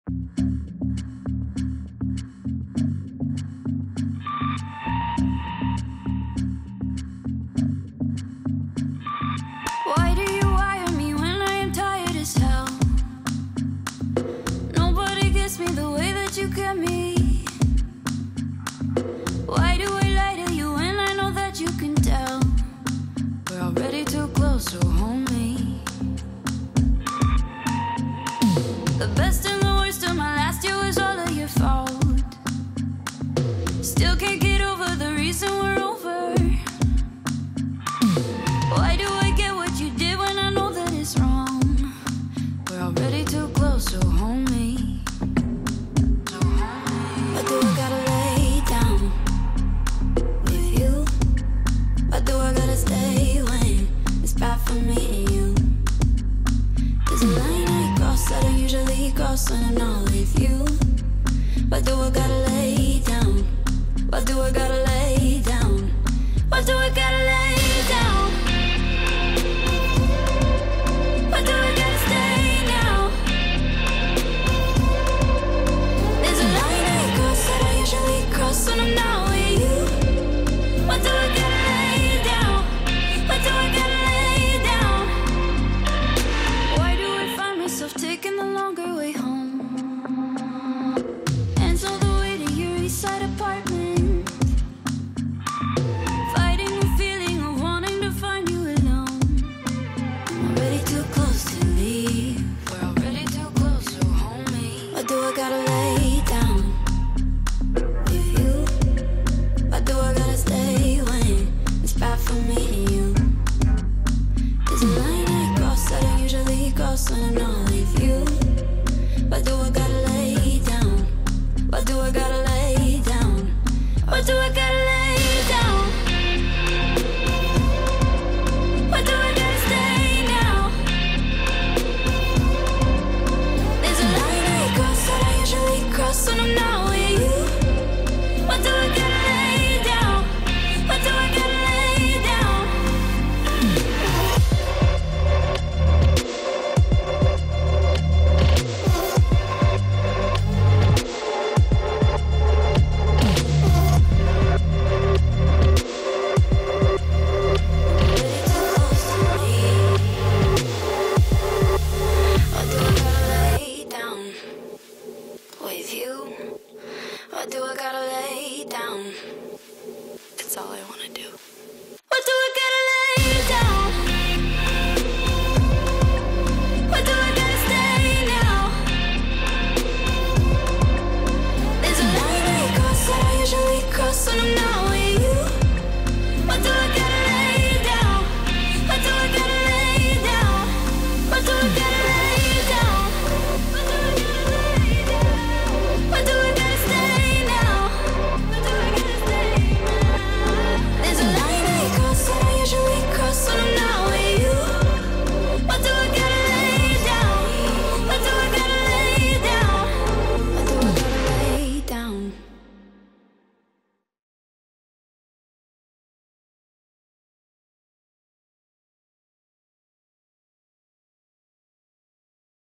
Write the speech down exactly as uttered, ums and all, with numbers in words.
Why do you wire me when I am tired as hell? Nobody gets me the way that you get me. Why do I lie to you when I know that you can tell? We're already too close, so hold me. The best and the worst of my last year was all of your fault. Still can't get over the reason we're over. Why do I get what you did when I know that it's wrong? We're already too close, so hold me. Why do I gotta lay down with you? Why do I gotta stay when it's bad for me and you? There's a line I cross that I usually cross when I'm not with you. Why do I gotta lay down? Why do I gotta lay down? Why do I gotta lay down? Why do I gotta stay now? There's a line I cross that I usually cross when I'm not with you. Why do I gotta lay down? Why do I gotta lay down? Why do I find myself taking the longer way home? And so the way to your east side apartment, fighting the feeling of wanting to find you alone. I'm already too close to leave. We're already too close, so hold me. Why do I gotta lay down with you? Why do I gotta stay when it's bad for me and you? There's a line I cross that I usually cross when I'm not with you. Why do I gotta lay down? Why do I gotta lay down? Why do I gotta lay down? Why do I gotta stay now? There's a line I cross that I usually cross when I'm not with you. Why do I gotta lay down? Why do I gotta lay down? With you, why do I gotta lay down?